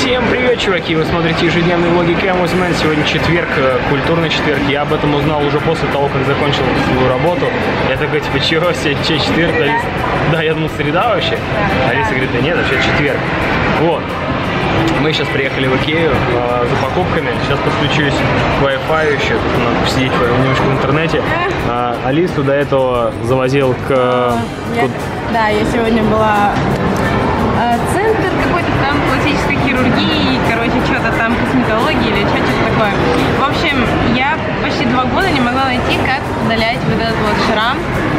Всем привет, чуваки! Вы смотрите ежедневные влоги Camosman. Сегодня четверг, культурный четверг. Я об этом узнал уже после того, как закончил свою работу. Я такой, типа, чего себе, четверг? Алиса? Да, я думал, среда вообще. Алиса говорит, да нет, вообще четверг. Вот. Мы сейчас приехали в Икею за покупками. Сейчас подключусь к Wi-Fi еще. Тут надо посидеть немножко в интернете. Алису до этого завозил к... Да, я сегодня была... Центр какой-то там пластической хирургии, короче, что-то там косметологии или что-то такое. В общем, я почти 2 года не могла найти, как удалять вот этот вот шрам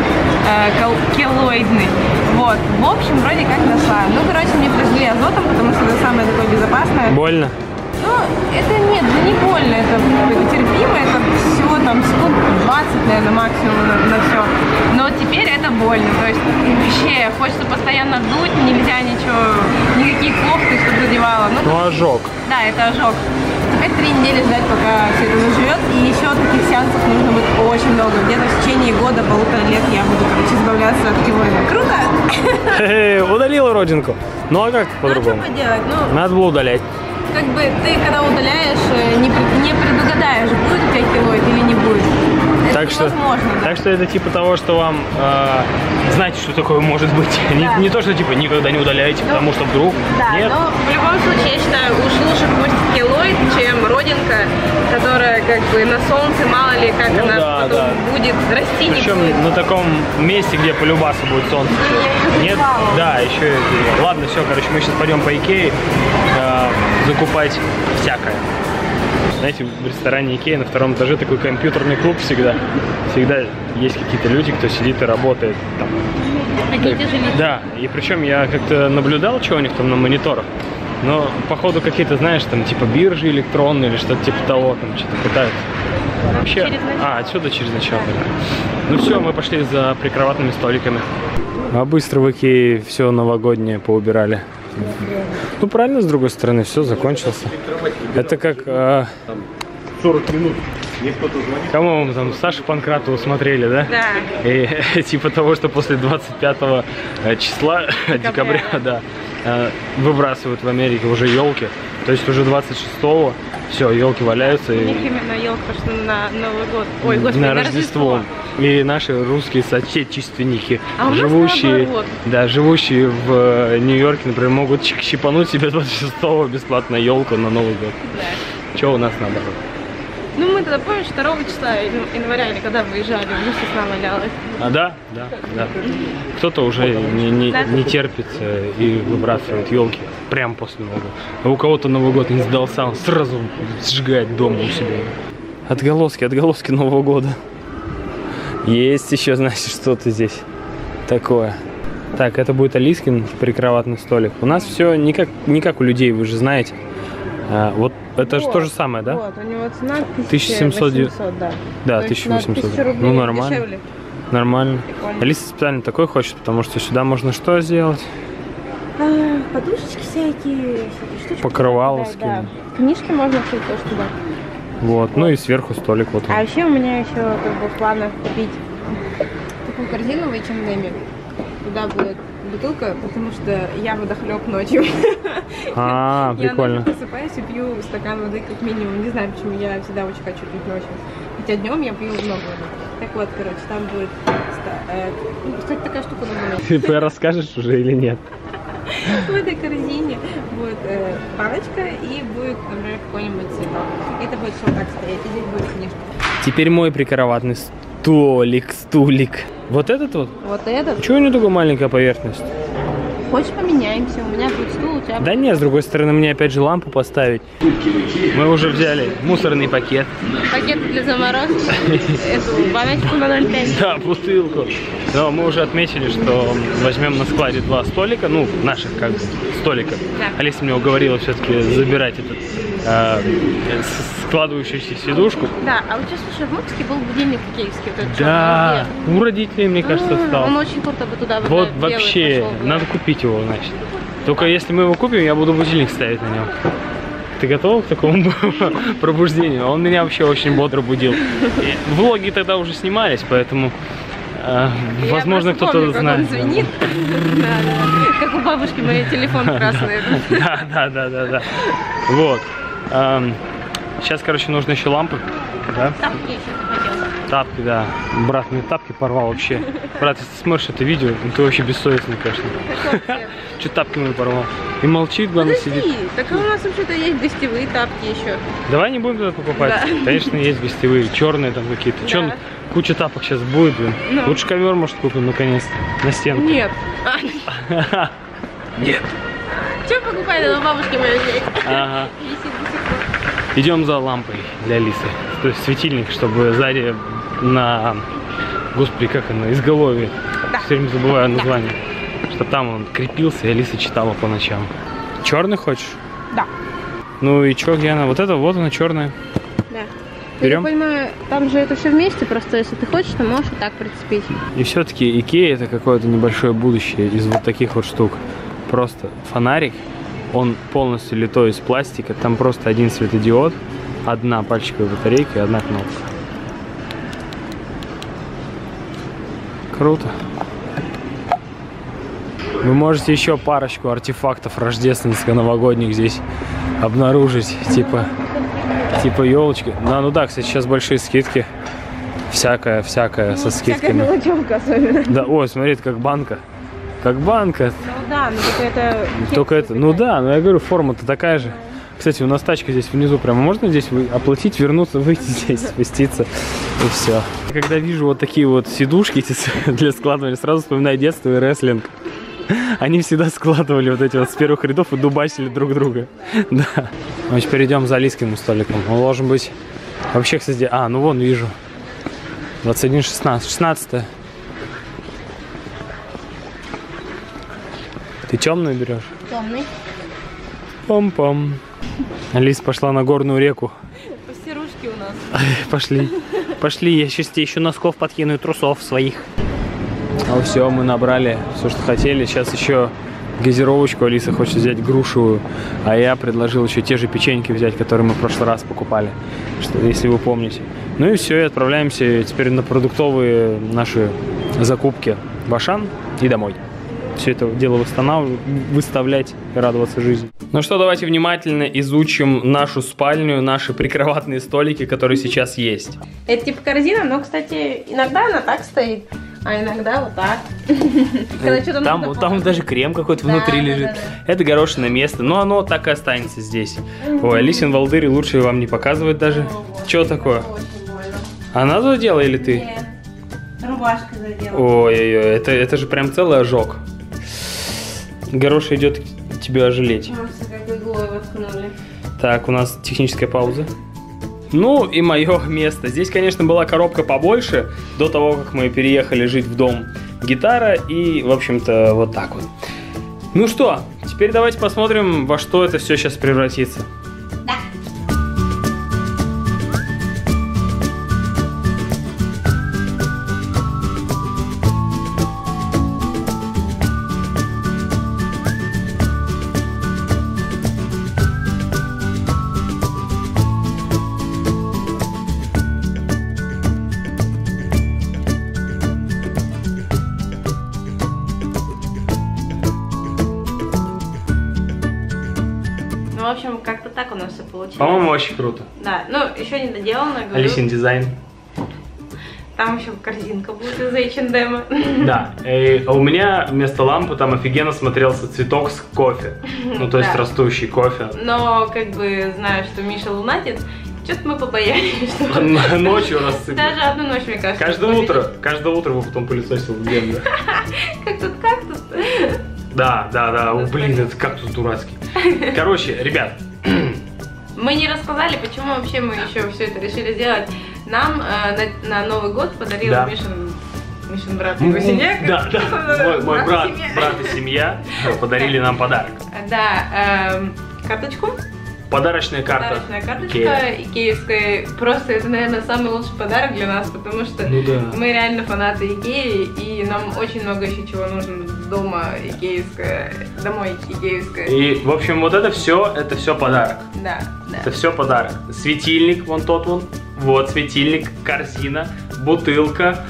келоидный. Вот, в общем, вроде как нашла. Ну, короче, мне прижгли азотом, потому что это самое такое безопасное. Больно? Ну, это нет, да не больно, это терпимо, это всего там секунд 20, наверное, максимум на все. Но теперь это больно, то есть вообще хочется постоянно дуть, нельзя ничего, никаких кофты, чтобы задевало. Ну, ожог. Да, это ожог. Теперь 3 недели ждать, пока все это заживет, и еще таких сеансов нужно будет очень много. Где-то в течение года, 1,5 лет я буду, короче, избавляться от келоида. Круто! Удалила родинку. Ну, а как по-другому? Ну, что поделать? Ну, надо было удалять. Как бы ты, когда удаляешь, не предугадаешь, будет у тебя келоид или не будет. Так что, невозможно, да? Так что это типа того, что вам знаете, что такое может быть. Да. Не то, что типа никогда не удаляйте, потому что вдруг. Да, нет. но в любом случае, я считаю, уж лучше пусть келоид, чем родинка, которая как бы на солнце, мало ли, как ну, она потом будет расти. Причем на таком месте, где полюбаса будет солнце. Нет? Да, еще. Ладно, все, короче, мы сейчас пойдем по Икее закупать всякое. Знаете, в ресторане Икея на 2-м этаже такой компьютерный клуб всегда. Всегда есть какие-то люди, кто сидит и работает там. Да, и причем я как-то наблюдал, что у них там на мониторах. Но, походу, какие-то, знаешь, там, типа биржи электронные или что-то типа того, там, что-то пытаются. Вообще... отсюда через начало. Ну все, мы пошли за прикроватными столиками. А быстро в Икее все новогоднее поубирали. Ну, правильно, с другой стороны, все, закончился. Это как... 40 минут. Мне кто-то звонит. Кому мы там, Сашу Панкратову смотрели, да? Да. И типа того, что после 25 числа декабря, да, выбрасывают в Америке уже елки. То есть уже 26-го все, елки валяются. У них именно елка, потому что на Новый год. Ой, господи, на Рождество. И наши русские соотечественники, живущие в Нью-Йорке, например, могут щипануть себе 26-го бесплатно елку на Новый год. Да. Что у нас наоборот? Ну, мы тогда, помнишь, 2 числа января или когда выезжали, уже сосна валялась. А, да. Кто-то уже не терпит и выбрасывает елки прямо после Нового года. А у кого-то Новый год не сдался, он сразу сжигает дома у себя. Отголоски Нового года. Есть еще, значит, что-то здесь такое. Так, это будет Алискин прикроватный столик. У нас все не как у людей, вы же знаете. Вот это же то же самое, да? Вот, у него цена 1700, да. Да, 1800. Ну, нормально. Дешевле. Нормально. Алиса специально такой хочет, потому что сюда можно что сделать? Подушечки всякие штучки. Покрывало скинуть. Да. Книжки можно открыть тоже туда. Вот, ну и сверху столик вот. А вообще у меня еще как бы в планах купить такую корзину в H&M. Туда будет бутылка, потому что я водохлеб ночью. Прикольно. Я просыпаюсь и пью стакан воды как минимум. Не знаю, почему я всегда очень хочу пить ночью. Хотя днем я пью много воды. Так вот, короче, там будет... Кстати, такая штука нужна. Ты расскажешь уже или нет? В этой корзине будет палочка и будет, например, какой-нибудь цветок. Это будет все так стоять, и здесь будет книжка. Теперь мой прикроватный стулик. Вот этот вот? Вот этот. Чего у него такая маленькая поверхность? Хочешь, поменяемся? У меня будет стул, у тебя... Да нет, с другой стороны, мне опять же лампу поставить. Мы уже взяли мусорный пакет. Пакет для заморозки. Эту баночку на 0,5. Да, бутылку. Но мы уже отметили, что возьмем на складе 2 столика, ну, наших как бы столика. Да. Алиса мне уговорила все-таки забирать этот складывающуюся сидушку. Да, а вот сейчас, слушай, в Мексике был будильник икеевский. Да, у родителей, мне кажется, стал. Он очень круто бы туда вот вообще, пошел, да. Надо купить его, значит. Только если мы его купим, я буду будильник ставить на нем. Ты готова к такому пробуждению? Он меня вообще очень бодро будил. И влоги тогда уже снимались, поэтому Возможно, кто-то знает. Он звенит. Как у бабушки моей телефон красный. Да. Вот. Сейчас, короче, нужно еще лампы. Да? Тапки еще хотел. Тапки, да. Брат мне тапки порвал вообще. Брат, если ты смотришь это видео, ты вообще бессовестный, конечно. Че тапки мой порвал? И молчит, главное, сидит. Так у нас вообще-то есть гостевые тапки еще. Давай не будем туда покупать. Да. Конечно, есть гостевые, черные там какие-то. Да. Че, куча тапок сейчас будет, блин. Ну. Лучше ковер, может, купим наконец-то на стенку. Нет. Нет. Че покупать, это бабушки моей? Ага. Идем за лампой для Алисы. То есть светильник, чтобы сзади на... Господи, как она? Изголовье. Да. Все время забываю название. Да. Чтобы там он крепился, и Алиса читала по ночам. Черный хочешь? Да. Ну и чё, где она? Вот это, вот она, черная. Да. Берем? Я понимаю, там же это все вместе, просто если ты хочешь, то можешь и так прицепить. И все-таки Икея это какое-то небольшое будущее из вот таких вот штук. Просто фонарик, он полностью литой из пластика, там просто один светодиод, одна пальчиковая батарейка и одна кнопка. Круто. Вы можете еще парочку артефактов рождественско-новогодних здесь обнаружить, типа елочки. Ну да, кстати, сейчас большие скидки. Всякое со скидками. Всякая мелочевка особенно. Да, ой, смотри, это как банка. Как банка. Ну да, но это... Только это, ну да, но я говорю, форма-то такая же. Кстати, у нас тачка здесь внизу, прямо можно здесь оплатить, вернуться, выйти здесь, спуститься, и все. Когда вижу вот такие вот сидушки для складывания, сразу вспоминаю детство и рестлинг. Они всегда складывали вот эти вот с первых рядов и дубасили друг друга. Да. Мы теперь идем за Алискиным столиком. Он должен быть... Вообще, кстати... ну вон, вижу. 21:16. 16. Ты темную берешь? Темный. Пом-пом. Алиса пошла на горную реку. Постирушки у нас. Пошли, я сейчас тебе еще носков подкину и трусов своих. Ну все, мы набрали все, что хотели. Сейчас еще газировочку Алиса хочет взять грушевую, а я предложил еще те же печеньки взять, которые мы в прошлый раз покупали, если вы помните. Ну и все, и отправляемся теперь на продуктовые наши закупки в Ашан и домой. Все это дело выставлять и радоваться жизни. Ну что, давайте внимательно изучим нашу спальню, наши прикроватные столики, которые сейчас есть. Это типа корзина, но, кстати, иногда она так стоит, а иногда вот так. Там даже крем какой-то внутри лежит. Это горошинное место, но оно так и останется здесь. Ой, Алисин волдырь лучше вам не показывать даже. Что такое? Она задела или ты? Нет, рубашка задела. Ой-ой-ой, это же прям целый ожог. Гороша идет тебя ожалеть. Как иглой воткнули. Так, у нас техническая пауза. Ну и мое место. Здесь, конечно, была коробка побольше, до того, как мы переехали жить в дом. Гитара и, в общем-то, вот так вот. Ну что, теперь давайте посмотрим, во что это все сейчас превратится. Да. В общем, как-то так у нас все получилось. По-моему, очень круто. Да, ну еще не доделано. Алисин дизайн. Там еще корзинка будет из H&M. Да, а у меня вместо лампы там офигенно смотрелся цветок с кофе. Ну, то есть растущий кофе. Но, как бы, знаю, что Миша лунатит, что-то мы побоялись, что... Ночью рассыпать. Даже одну ночь, мне кажется. Каждое утро его потом пылесосил в землю. Как тут кактус. Да, блин, это кактус дурацкий. Короче, ребят. Мы не рассказали, почему вообще мы еще все это решили сделать. Нам на Новый год подарил Мишин брат и его семья. Да. Мой брат и семья подарили нам подарок. Да, карточку. Подарочная карта. Подарочная карточка икеевская. Просто это, наверное, самый лучший подарок для нас, потому что мы реально фанаты Икеи, и нам очень много еще чего нужно дома икеевское, домой икеевское. И, в общем, вот это все подарок. Да. Это все подарок. Светильник, вон тот вон. Вот светильник, корзина, бутылка,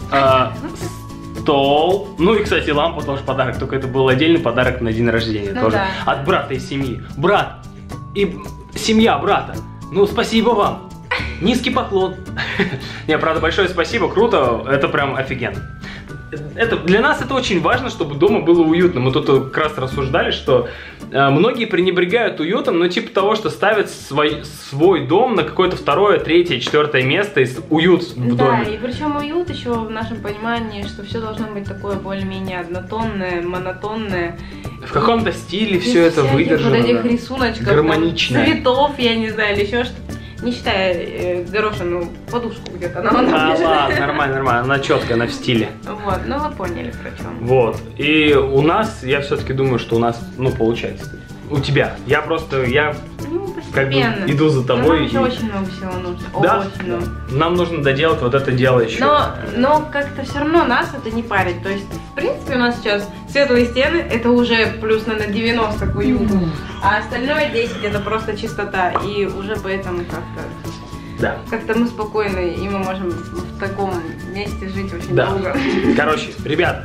Стол. Ну и, кстати, лампа тоже подарок. Только это был отдельный подарок на день рождения. Ну тоже. Да. От брата из семьи. Брат и семья брата. Ну, спасибо вам. Низкий поклон. Не, правда, большое спасибо. Круто. Это прям офигенно. Для нас это очень важно, чтобы дома было уютно. Мы тут как раз рассуждали, что многие пренебрегают уютом, но типа того, что ставят свой дом на какое-то второе, третье, четвертое место, и уют в доме. Да, и причем уют еще в нашем понимании, что все должно быть такое более-менее однотонное, монотонное. В каком-то стиле все это выдержано. Вот этих рисуночков, гармонично. Цветов, я не знаю, или еще что-то. Не считая горошину подушку где-то. Ладно, нормально, она четкая, она в стиле. Вот, ну вы поняли про чем. Вот, и у нас, я все-таки думаю, что у нас, ну, получается. У тебя. Я как бы иду за тобой. Нам еще очень много всего нужно. Да? Очень много. Нам нужно доделать вот это дело еще. Но как-то все равно нас это не парит. То есть, в принципе, у нас сейчас светлые стены, это уже плюс, наверное, 90 к уюту. А остальное 10 это просто чистота. И уже поэтому как-то... Да. Как-то мы спокойны, и мы можем в таком месте жить очень долго. Короче, ребят,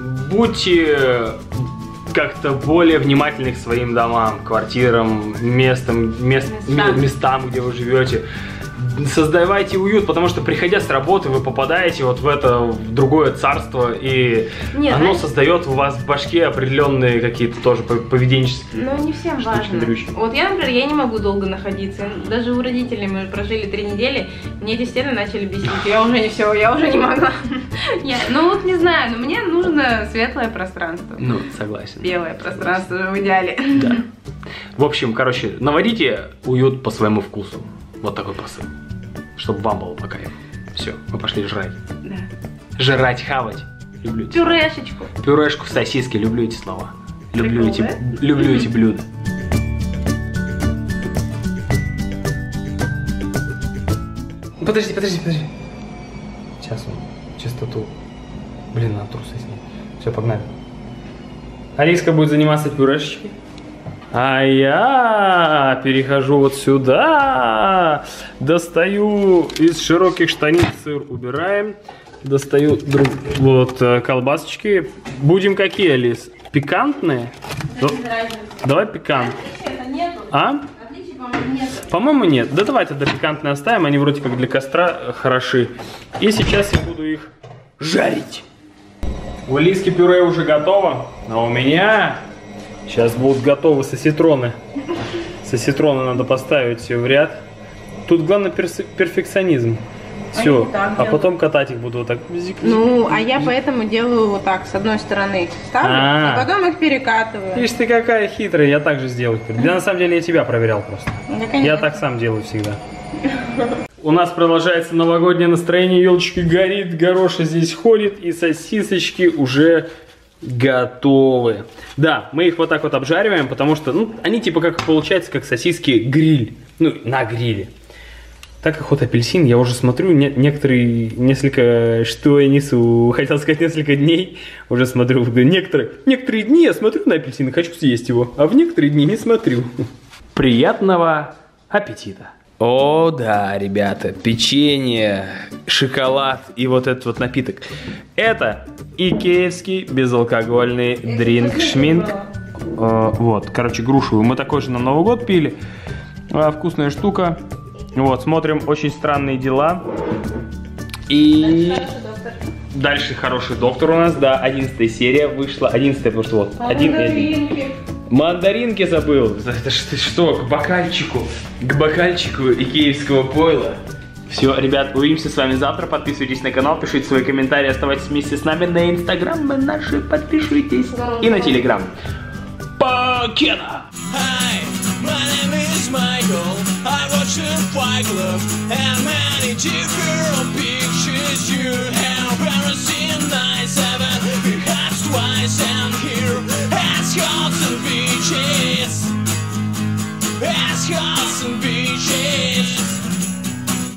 будьте как-то более внимательны к своим домам, квартирам, местам, где вы живете. Создавайте уют, потому что, приходя с работы, вы попадаете вот в другое царство, и оно создает у вас в башке определенные какие-то тоже поведенческие. Ну, не всем важно. Вот я, например, я не могу долго находиться. Даже у родителей мы прожили 3 недели, мне эти стены начали бесить. Я уже не все, я уже не могла. Ну вот не знаю, но мне нужно светлое пространство. Ну, согласен. Белое пространство в идеале. Да. В общем, короче, наводите уют по своему вкусу. Вот такой посыл. Чтобы вам было по кайфу. Все, мы пошли жрать. Да. Жрать, хавать. Люблю эти Пюрешечку. Пюрешку, сосиски, люблю эти слова. Люблю эти блюда. Подожди. Сейчас чистоту. Блин, надо трусы снять. Все, погнали. Алиска будет заниматься пюрешечкой. А я перехожу вот сюда, достаю из широких штаниц сыр, убираем, достаю вот колбасочки. Будем какие, Алис? Пикантные? Давай пикантные. А? По-моему, нет. Да давай тогда пикантные оставим, они вроде как для костра хороши. И сейчас я буду их жарить. У Алиски пюре уже готово, а у меня... Сейчас будут готовы соситроны. Соситроны надо поставить все в ряд. Тут главное перфекционизм. Все. А потом катать их буду вот так. Ну, а я поэтому делаю вот так, с одной стороны ставлю, а потом их перекатываю. Видишь, ты какая хитрая, я так же сделаю. Да, на самом деле я тебя проверял просто. Я так сам делаю всегда. У нас продолжается новогоднее настроение, елочка горит, гороша здесь ходит, и сосисочки уже готовы. Да, мы их вот так вот обжариваем, потому что, ну, они типа как получается, как сосиски гриль. Ну, на гриле. Так как вот апельсин, я уже смотрю, что я несу, хотел сказать несколько дней, уже смотрю, некоторые дни я смотрю на апельсин и хочу съесть его, а в некоторые дни не смотрю. Приятного аппетита! О, да, ребята, печенье, шоколад и вот этот вот напиток. Это икеевский безалкогольный дринк-шминк. Вот, короче, грушевый. Мы такой же на Новый год пили. Вкусная штука. Вот, смотрим «Очень странные дела». И дальше «Хороший доктор» у нас, да, 11-я серия вышла. 11-я, потому что вот, 1 и 1. Мандаринки забыл. Это что, к бокальчику икеевского пойла. Все, ребят, увидимся с вами завтра. Подписывайтесь на канал, пишите свои комментарии, оставайтесь вместе с нами на инстаграм наши, подпишитесь. И на телеграм. Покеда! Ascot and beaches.